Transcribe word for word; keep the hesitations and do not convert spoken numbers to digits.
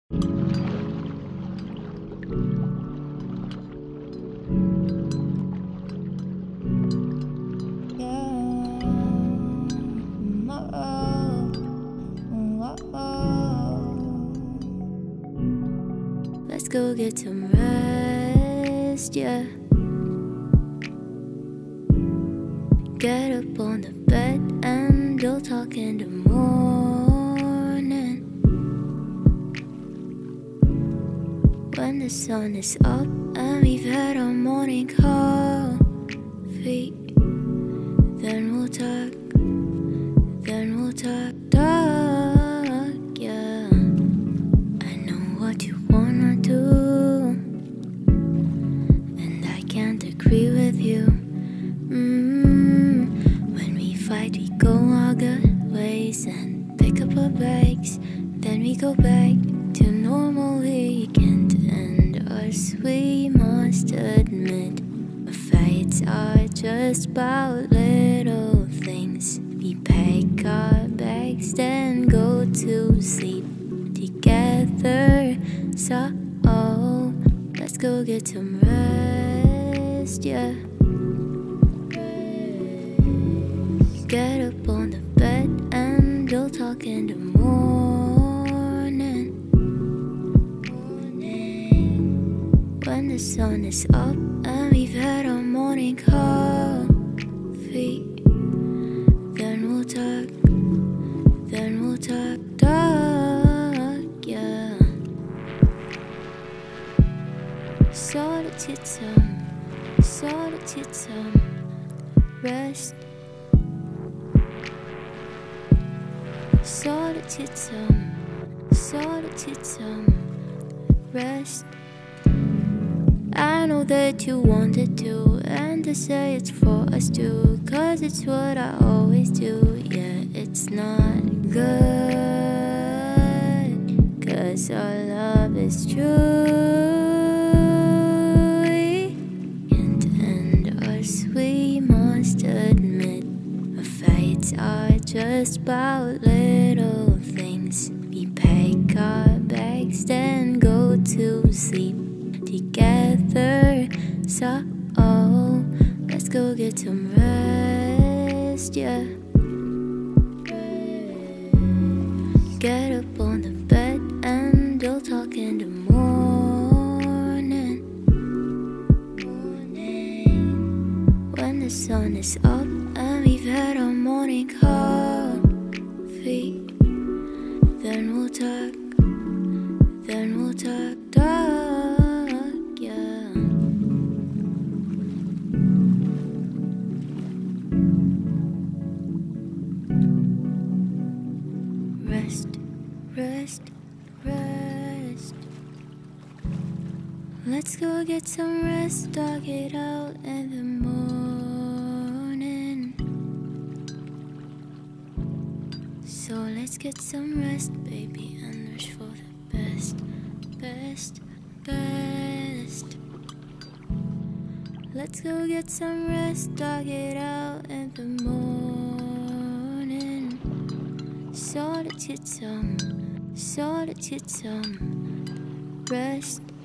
Let's go get some rest, yeah. Get up on the bed and we'll talk in the morning. When the sun is up and we've had our morning coffee, then we'll talk, then we'll talk, talk, yeah. I know what you wanna do, and I can't agree with you. mm. When we fight, we go our good ways and pick up our bags. Then we go back to normal weekend, and us, we must admit, our fights are just about little things. We pack our bags, then go to sleep together. So, oh, let's go get some rest, yeah. Get up on the bed and we'll talk in the morning. When the sun is up and we've had our morning coffee, then we'll talk, then we'll talk, talk, yeah. Solitude some, solitude some, rest. Solitude some, solitude some, rest. I know that you wanted to, and to say it's for us too, cause it's what I always do. Yeah, it's not good, cause our love is true. And, and us, we must admit, our fights are just about little things. We pack our bags, then go to sleep together. So, oh, let's go get some rest, yeah. Get up on the bed and we'll talk in the morning. When the sun is up and we've had our morning coffee, then we'll talk, then we'll talk, talk, yeah. Rest, rest, rest. Let's go get some rest, dog it out in the morning. So let's get some rest, baby, and wish for the best, best, best. Let's go get some rest, dog it out in the morning. Solitude some, solitude some, rest.